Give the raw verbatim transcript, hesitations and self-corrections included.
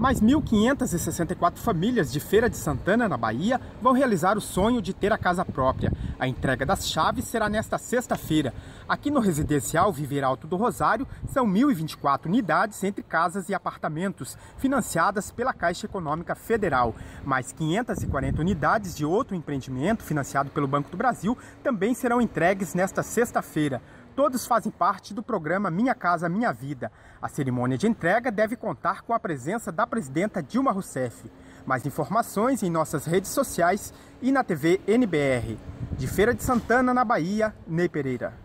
Mais mil quinhentas e sessenta e quatro famílias de Feira de Santana, na Bahia, vão realizar o sonho de ter a casa própria. A entrega das chaves será nesta sexta-feira. Aqui no residencial Viver Alto do Rosário, são mil e vinte e quatro unidades entre casas e apartamentos, financiadas pela Caixa Econômica Federal. Mais quinhentas e quarenta unidades de outro empreendimento, financiado pelo Banco do Brasil, também serão entregues nesta sexta-feira. Todos fazem parte do programa Minha Casa Minha Vida. A cerimônia de entrega deve contar com a presença da presidenta Dilma Rousseff. Mais informações em nossas redes sociais e na T V N B R. De Feira de Santana, na Bahia, Ney Pereira.